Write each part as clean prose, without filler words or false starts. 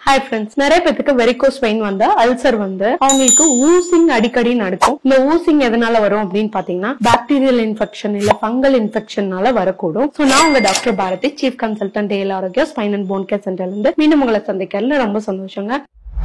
Hi friends, நிறைய பேருக்கு varicose vein வந்து அல்சர் வந்து அவங்களுக்கு ஊசிங் அடிக்கடி நடக்கும். இந்த ஊசிங் எதனால வரும் அப்படின்னு பாத்தீங்கன்னா பாக்டீரியல் இன்ஃபெக்ஷன் இல்ல ஃபங்கல் இன்ஃபெக்ஷனால வரக்கூடும். சோ நான் உங்க doctor Bharathi, chief consultant AL Arokya spine and bone care சென்டர்ல இருந்து மீண்டும் உங்களை சந்திக்கிறதுல ரொம்ப சந்தோஷங்க.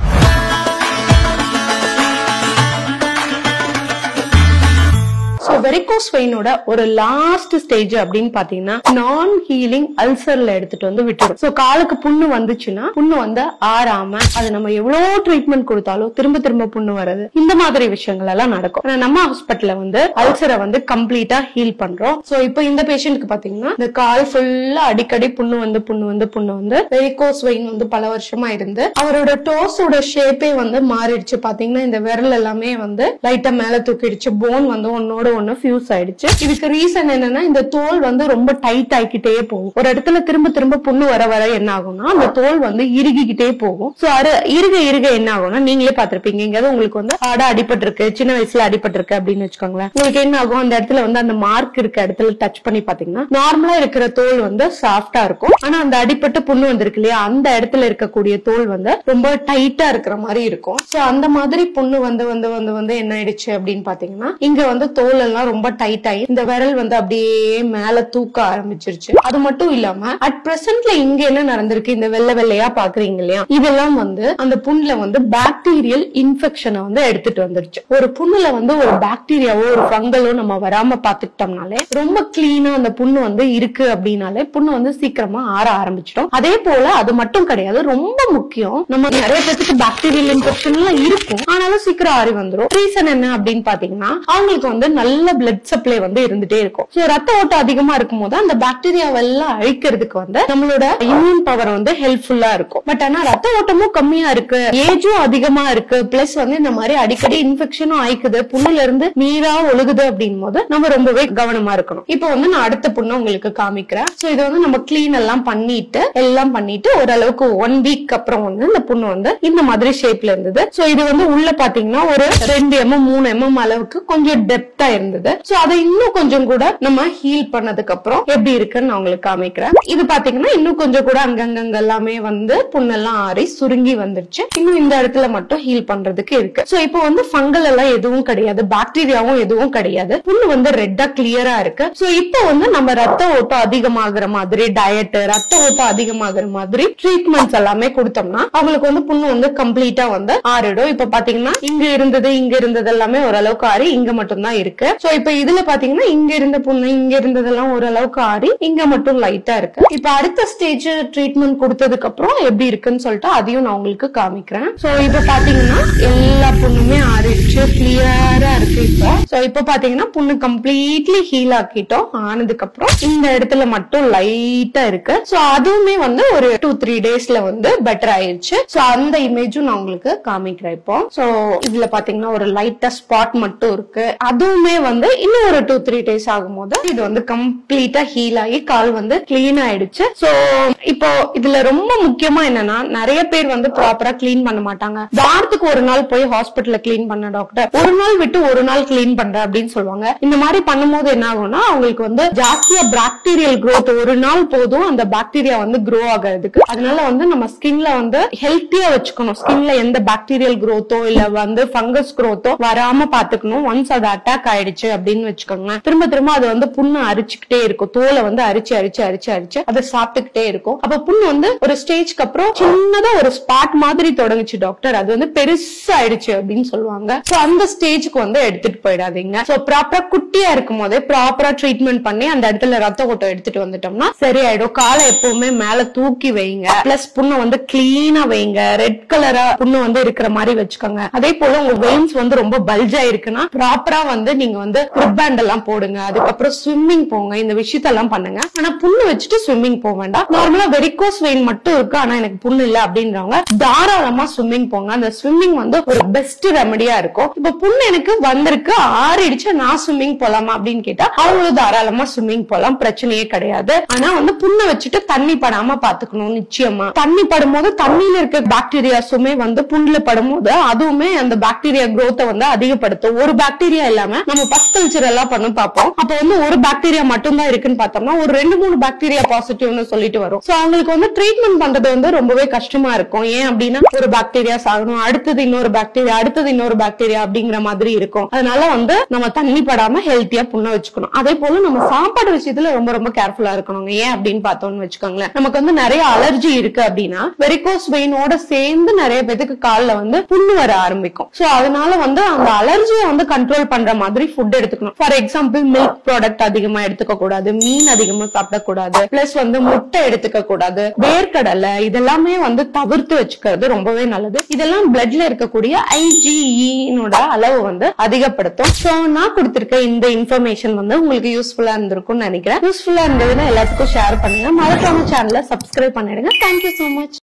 வெரிகோஸ் வெயினோட ஒரு லாஸ்ட் ஸ்டேஜ் அப்படின்னு பாத்தீங்கன்னா நான் ஹீலிங் அல்சர்ல எடுத்துட்டு வந்து விட்டுரும். சோ காலுக்கு புண்ணு வந்துச்சுன்னா புண்ணு வந்து ஆறாம அது நம்ம எவ்வளவு ட்ரீட்மெண்ட் கொடுத்தாலும் திரும்ப திரும்ப புண்ணு வர்றது இந்த மாதிரி விஷயங்கள் எல்லாம் நடக்கும். நம்ம ஹாஸ்பிட்டல்ல வந்து அல்சரை வந்து கம்ப்ளீட்டா ஹீல் பண்றோம். சோ இப்போ இந்த பேஷண்ட்க்கு பாத்தீங்கன்னா இந்த கால் ஃபுல்லா அடிக்கடி புண்ணு வந்து வெரிகோஸ் வெயின் வந்து பல வருஷமா இருந்து அவரோட டோஸோட ஷேப்பே வந்து மாறிடுச்சு. பாத்தீங்கன்னா இந்த விரல் எல்லாமே வந்து லைட்டா மேல தூக்கிடுச்சு, போன் வந்து ஒன்னோட ஒன்னு ஃபியூஸ் ஆயிடுச்சு. இதுக்கு ரீசன் என்னன்னா இந்த தோல் வந்து ரொம்ப டைட் ஆகிக்கிட்டே போகும். ஒரு இடத்துல திரும்ப திரும்ப புண்ணு வர வர என்ன ஆகும்னா அந்த தோல் வந்து இறுகிக்கிட்டே போகும். சோ அது இருக என்ன ஆகும்னா நீங்களே பாத்திருப்பீங்க, எங்கேயாவது உங்களுக்கு வந்து ஆடா அடிபட்டு இருக்கு, சின்ன வயசுல அடிபட்டு இருக்கு அப்படின்னு வச்சுக்கோங்களேன். உங்களுக்கு என்ன ஆகும், அந்த இடத்துல வந்து அந்த மார்க் இருக்க இடத்துல டச் பண்ணி பாத்தீங்கன்னா நார்மலா இருக்கிற தோல் வந்து சாஃப்டா இருக்கும். ஆனா அந்த அடிபட்டு புண்ணு வந்திருக்கு இல்லையா, அந்த இடத்துல இருக்கக்கூடிய தோல் வந்து ரொம்ப டைட்டா இருக்கிற மாதிரி இருக்கும். சோ அந்த மாதிரி புண்ணு வந்து வந்து வந்து வந்து என்ன ஆயிடுச்சு அப்படின்னு பாத்தீங்கன்னா இங்க வந்து தோல் எல்லாம் ரொம்ப டைட் ஆகி இந்த விரல் வந்து அப்படியே மேல தூக்க ஆரம்பிச்சிருச்சு. அது மட்டும் இல்லாம அட் பிரசன்ட்ல இங்க என்ன நடந்திருக்கு, இந்த வெள்ளை வெள்ளையா பாக்குறீங்க இல்லையா, இதெல்லாம் வந்து அந்த புண்ணுல வந்து பாக்டீரியல் இன்ஃபெக்ஷனை வந்து எடுத்துட்டு வந்துருச்சு. ஒரு புண்ணுல வந்து ஒரு பாக்டீரியாவோ ஒரு ஃபங்கலோ நம்ம வராம பாத்துக்கிட்டோம்னாலே ரொம்ப கிளீனா அந்த புண்ணு வந்து இருக்கு அப்படின்னாலே புண்ணு வந்து சீக்கிரமா ஆற ஆரம்பிச்சிடும். அதே போல அது மட்டும் கிடையாது, ரொம்ப முக்கியம், நம்ம நிறைய பேருக்கு பாக்டீரியல் இன்ஃபெக்ஷன் எல்லாம் இருக்கும் ஆனாலும் சீக்கிரம் ஆறி வந்துடும். ரீசன் என்ன அப்படின்னு பாத்தீங்கன்னா அவங்களுக்கு வந்து நல்ல பிளட் சப்ளை வந்து இருந்துட்டே இருக்கும். சோ ரத்த ஓட்டம் அதிகமா இருக்கும் போது அந்த பாக்டீரியாவெல்லாம் அழிக்கிறதுக்கு வந்து நம்மளோட இம்யூன் பவர் வந்து ஹெல்ப்ஃபுல்லா இருக்கும். பட் ஆனா ரத்த ஓட்டமும் கம்மியா இருக்கு, ஏஜும் அதிகமா இருக்கு, பிளஸ் வந்து இந்த மாதிரி அடிக்கடி இன்ஃபெக்ஷனும் ஆயிக்குது, புண்ணுல இருந்து நீரா ஒழுகுது அப்படின் போது நம்ம ரொம்பவே கவனமா இருக்கணும். இப்போ வந்து நான் அடுத்த புண்ணை உங்களுக்கு காமிக்கிறேன். சோ இது வந்து நம்ம கிளீன் எல்லாம் பண்ணிட்டு ஓரளவுக்கு 1 வீக் அப்புறம் வந்து இந்த புண்ணு வந்து இந்த மாதிரி ஷேப்ல இருந்தது. சோ இது வந்து உள்ள பாத்தீங்கன்னா ஒரு 2 mm 3 mm அளவுக்கு கொஞ்சம் டெப்தா இருந்தது. சோ அதை இன்னும் கொஞ்சம் கூட நம்ம ஹீல் பண்ணதுக்கு அப்புறம் எப்படி இருக்குன்னு நான் உங்களுக்கு காமிக்கிறேன். இது பாத்தீங்கன்னா இன்னும் கொஞ்சம் கூட அங்கங்க எல்லாமே வந்து புண்ணெல்லாம் ஆறி சுருங்கி வந்துருச்சு. இன்னும் இந்த இடத்துல மட்டும் ஹீல் பண்றதுக்கு இருக்கு. சோ இப்போ வந்து ஃபங்கல் எல்லாம் எதுவும் கிடையாது, பாக்டீரியாவும் எதுவும் கிடையாது, புண்ணு வந்து ரெட்டா கிளியரா இருக்கு. சோ இப்போ வந்து நம்ம ரத்த ஓட்டம் அதிகமாகிற மாதிரி டயட், ரத்த ஓட்டம் அதிகமாகிற மாதிரி ட்ரீட்மெண்ட்ஸ் எல்லாமே கொடுத்தோம்னா அவங்களுக்கு வந்து புண்ணு வந்து கம்ப்ளீட்டா வந்து ஆறிடும். இப்ப பாத்தீங்கன்னா இங்க இருந்தது எல்லாமே ஓரளவுக்கு ஆறி இங்க மட்டும் தான் இருக்கு. சோ இப்ப இதுல பாத்தீங்கன்னா இங்க இருந்த புண்ணு இங்க இருந்ததெல்லாம் ஓரளவுக்கு ஆறி இங்க மட்டும் லைட்டா இருக்கு. இப்ப அடுத்த ஸ்டேஜ் ட்ரீட்மெண்ட் கொடுத்ததுக்கு அப்புறம் எப்படி இருக்குன்னு சொல்லிட்டு அதையும் நான் உங்களுக்கு காமிக்கிறேன். சோ இப்ப பாத்தீங்கன்னா எல்லா புண்ணுமே ஆறிடுச்சு, கிளியரா இருக்கு. இப்ப பாத்தீங்கன்னா புண்ணு கம்ப்ளீட்லி ஹீல் ஆக்கிட்டோம். ஆனதுக்கு அப்புறம் இந்த இடத்துல மட்டும் லைட்டா இருக்கு. சோ அதுவுமே வந்து ஒரு 2-3 டேஸ்ல வந்து பெட்டர் ஆயிருச்சு. சோ அந்த இமேஜும் நான் உங்களுக்கு காமிக்கிறேன் இப்போ. சோ இதுல பாத்தீங்கன்னா ஒரு லைட்டா ஸ்பாட் மட்டும் இருக்கு, அதுவுமே வந்து இன்னும் ஒரு 2-3 டேஸ் ஆகும்போது இது வந்து கம்ப்ளீட்டா ஹீல் ஆகி கால் வந்து கிளீன் ஆயிடுச்சு. சோ இப்போ இதுல ரொம்ப முக்கியமா என்னன்னா நிறைய பேர் வந்து ப்ராப்பரா கிளீன் பண்ண மாட்டாங்க. வாரத்துக்கு ஒரு நாள் போய் ஹாஸ்பிட்டல்ல கிளீன் பண்ண டாக்டர், ஒரு நாள் விட்டு ஒரு நாள் கிளீன் பண்ற அப்படின்னு சொல்லுவாங்க. இந்த மாதிரி பண்ணும்போது என்ன ஆகும்னா அவங்களுக்கு வந்து ஜாஸ்தியா பாக்டீரியல் growth, ஒரு நாள் போதும் அந்த பாக்டீரியா வந்து grow ஆகிறதுக்கு. அதனால வந்து நம்ம ஸ்கின்ல வந்து ஹெல்த்தியா வச்சுக்கணும். ஸ்கின்ல எந்த பாக்டீரியல் growthஓ இல்ல வந்து ஃபங்கஸ் growthஓ வராம பாத்துக்கணும். ஒன்ஸ் அது அட்டாக் ஆயிடுச்சு அப்படின்னு வச்சுக்கோங்க, திரும்ப திரும்ப அது வந்து புண்ணு அரிச்சுக்கிட்டே இருக்கும். தோலை வந்து அரிச்சு அதை சாப்பிட்டுக்கிட்டே இருக்கும். அப்ப புண்ணு வந்து ஒரு ஸ்டேஜ்க்கு அப்புறம் சின்னதா ஒரு ஸ்பாட் மாதிரி தொடங்குச்சு டாக்டர், அது வந்து பெருசா ஆயிடுச்சு அப்படின்னு சொல்லுவாங்க. சோ அந்த ஸ்டேஜ்க்கு வந்து எடுத்துட்டு போயிடாதீங்க. சோ ப்ராப்பரா குட்டியா இருக்கும் போதே ப்ராப்பரா ட்ரீட்மெண்ட் பண்ணி அந்த இடத்துல ரத்த ஓட்டம் எடுத்துட்டு வந்துட்டோம்னா சரியாயிடும். காலை எப்பவுமே மேல தூக்கி வைங்க, பிளஸ் புண்ணை வந்து கிளீனா வைங்க, ரெட் கலரா புண்ணு வந்து இருக்கிற மாதிரி வச்சுக்கோங்க. அதே போல உங்க வெயின்ஸ் வந்து ரொம்ப பல்ஜா இருக்குன்னா ப்ராப்பரா வந்து நீங்க வந்து ரிப்பேண்ட் எல்லாம் போடுங்க. அதுக்கப்புறம் ஸ்விம்மிங் போங்க, இந்த விஷயத்தெல்லாம் பண்ணுங்க. ஆனா புண்ணு வச்சுட்டு ஸ்விம்மிங் போக வேண்டாம். நார்மலா வெரிகோஸ் வெயின் மட்டும் இருக்கு ஆனா எனக்கு புண்ணு இல்ல அப்படின்றவங்க தாராளமா ஸ்விம்மிங் போங்க. அந்த ஸ்விம்மிங் வந்து ஒரு பெஸ்ட் ரெமடியா இருக்கும். இப்ப புண்ணு எனக்கு வந்திருக்கு ஆறிடுச்சு, நான் ஸ்விம்மிங் போலாமா அப்படின்னு கேட்டா அவங்களும் தாராளமா ஸ்விம்மிங் போலாம், பிரச்சனையே கிடையாது. ஆனா வந்து புண்ணை வச்சுட்டு தண்ணி படாம பாத்துக்கணும். நிச்சயமா தண்ணி படும்போது தண்ணியில இருக்க பாக்டீரியாஸுமே வந்து புண்ணுல படும்போது அதுவுமே அந்த பாக்டீரியா growth வந்து அதிகப்படுத்தும். ஒரு பாக்டீரியா இல்லாம நம்ம பசங்க கிராஸ் கல்ச்சர் எல்லாம் பண்ண பார்ப்போம். அப்ப வந்து ஒரு பாக்டீரியா மட்டும் தான் இருக்குன்னு பார்த்தோம்னா ஒரு 2-3 பாக்டீரியா பாசிட்டிவ்னு சொல்லிட்டு வரும். சோ அவங்களுக்கு வந்து ட்ரீட்மெண்ட் பண்றது வந்து ரொம்பவே கஷ்டமா இருக்கும். ஏன் அப்படின்னா ஒரு பாக்டீரியா சாகணும், அடுத்தது இன்னொரு பாக்டீரியா, அடுத்தது இன்னொரு பாக்டீரியா அப்படிங்கிற மாதிரி இருக்கும். அதனால வந்து நம்ம தண்ணி படாம ஹெல்த்தியா புண்ணை வச்சுக்கணும். அதே போல நம்ம சாப்பாடு விஷயத்துல ரொம்ப ரொம்ப கேர்ஃபுல்லா இருக்கணும். ஏன் அப்படின்னு பார்த்தோம்னு வச்சுக்கோங்களேன், நமக்கு வந்து நிறைய அலர்ஜி இருக்கு அப்படின்னா வெரிகோஸ் வெயினோட சேர்ந்து நிறைய பேருக்கு கால்ல வந்து புண்ணு வர ஆரம்பிக்கும். சோ அதனால வந்து அந்த அலர்ஜியை வந்து கண்ட்ரோல் பண்ற மாதிரி ஃபுட் எடுத்துக்கணும். ஃபார் எக்ஸாம்பிள் மில்க் ப்ராடக்ட் அதிகமா எடுத்துக்க கூடாது, மீன் அதிகமா சாப்பிடக்கூடாது, பிளஸ் வந்து முட்டை எடுத்துக்க கூடாது, வேர்க்கடலை இதெல்லாமே வந்து தவிர்த்து வச்சுக்கிறது ரொம்பவே நல்லது. இதெல்லாம் பிளட்ல இருக்கக்கூடிய IgE-னோட அளவு வந்து அதிகப்படுத்தும். சோ நான் கொடுத்திருக்க இந்த இன்ஃபர்மேஷன் வந்து உங்களுக்கு யூஸ்ஃபுல்லா இருந்திருக்கும்னு நினைக்கிறேன். யூஸ்ஃபுல்லா இருந்ததுன்னா எல்லாத்துக்கும் ஷேர் பண்ணுங்க. மறக்காம சேனலை சப்ஸ்கிரைப் பண்ணிடுங்க. Thank you so much.